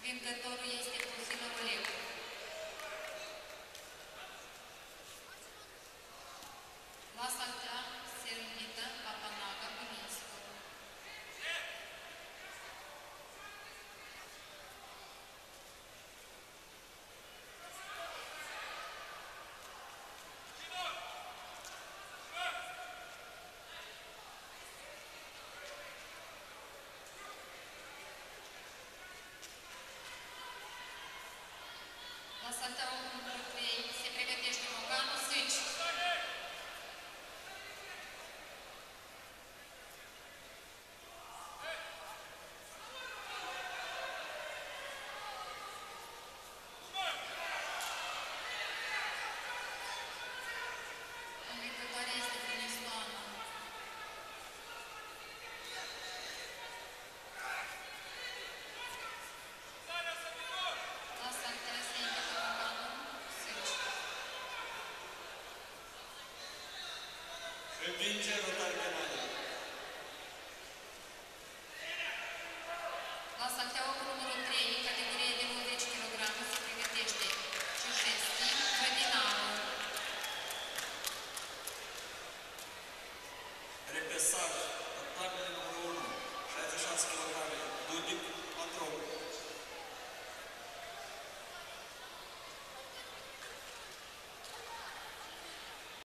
Vingătorul este Pufilă Oleg. La saltea se râmnită Papanaga Buninscu. La salteaua cu numărul 3 se pregătește Moganu Sâci. Învingătoarea este Brănistoana. La saltea se invită Moganu Sâci. Învinge Rotar Canada. La salteaua cu numărul 3, în categorie de 90 kg, se pregătește Ciușeschi Grădinaru. Repesar, tabele numărul 1, 66 kg, Dudic Patron.